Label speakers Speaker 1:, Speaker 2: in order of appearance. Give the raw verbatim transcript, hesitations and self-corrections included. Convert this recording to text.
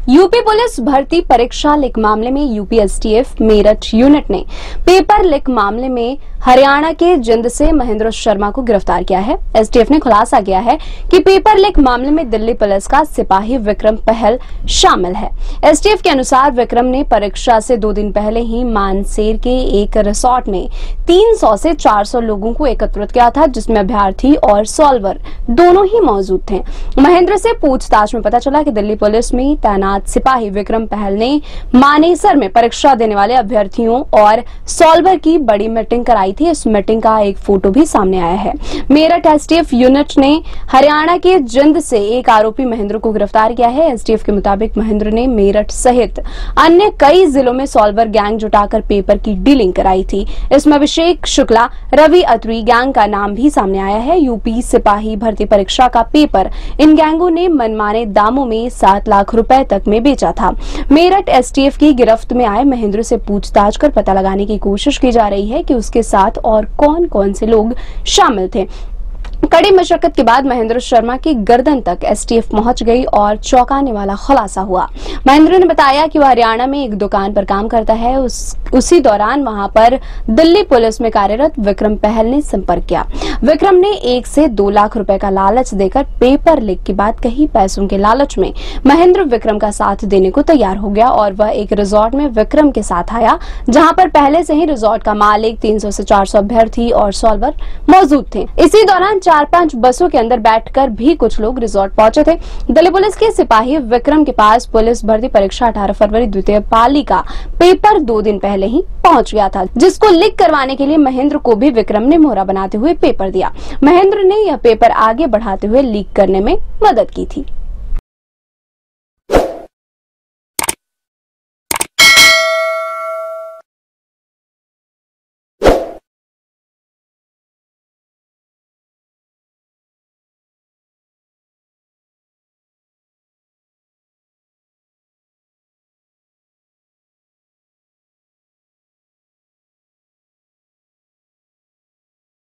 Speaker 1: UP police भर्ती परीक्षा leak मामले में यूपी एसटीएफ मेरठ यूनिट ने पेपर लीक मामले में हरियाणा के जिंद से महेंद्र शर्मा को गिरफ्तार किया है। एसटीएफ ने खुलासा किया है कि पेपर लीक मामले में दिल्ली पुलिस का सिपाही विक्रम पहल शामिल है। एसटीएफ के अनुसार विक्रम ने परीक्षा से दो दिन पहले ही मानसेर के एक रिसोर्ट में तीन सौ से चार सौ लोगों को एकत्रित किया था, जिसमें अभ्यर्थी और सॉल्वर दोनों ही मौजूद थे। महेंद्र से पूछताछ में पता चला कि दिल्ली पुलिस में तैनात सिपाही विक्रम पहल ने मानेसर में परीक्षा देने वाले अभ्यर्थियों और सॉल्वर की बड़ी मीटिंग कराई थी। इस मीटिंग का एक फोटो भी सामने आया है। मेरठ एसटीएफ यूनिट ने हरियाणा के जिंद से एक आरोपी महेंद्र को गिरफ्तार किया है। एसटीएफ के मुताबिक महेंद्र ने मेरठ सहित अन्य कई जिलों में सॉल्वर गैंग जुटाकर पेपर की डीलिंग कराई थी। इसमें अभिषेक शुक्ला, रवि अत्री गैंग का नाम भी सामने आया है। यूपी सिपाही भर्ती परीक्षा का पेपर इन गैंगों ने मनमाने दामों में सात लाख रुपए तक में बेचा था। मेरठ एसटीएफ की गिरफ्त में आए महेंद्र से पूछताछ कर पता लगाने की कोशिश की जा रही है कि उसके साथ और कौन कौन से लोग शामिल थे। कड़ी मशक्कत के बाद महेंद्र शर्मा की गर्दन तक एसटीएफ पहुंच गई और चौंकाने वाला खुलासा हुआ। महेंद्र ने बताया कि वह हरियाणा में एक दुकान पर काम करता है। उस, उसी दौरान वहां पर दिल्ली पुलिस में कार्यरत विक्रम पहल ने संपर्क किया। विक्रम ने एक से दो लाख रुपए का लालच देकर पेपर लीक की बात कही। पैसों के लालच में महेंद्र विक्रम का साथ देने को तैयार हो गया और वह एक रिजॉर्ट में विक्रम के साथ आया, जहां पर पहले से ही रिजॉर्ट का मालिक, तीन सौ से चार सौ अभ्यर्थी और सॉल्वर मौजूद थे। इसी दौरान चार पांच बसों के अंदर बैठकर भी कुछ लोग रिजॉर्ट पहुंचे थे। दिल्ली पुलिस के सिपाही विक्रम के पास पुलिस भर्ती परीक्षा अठारह फरवरी द्वितीय पाली का पेपर दो दिन पहले ही पहुंच गया था, जिसको लीक करवाने के लिए महेंद्र को भी विक्रम ने मोहरा बनाते हुए पेपर दिया। महेंद्र ने यह पेपर आगे बढ़ाते हुए लीक करने में मदद की थी।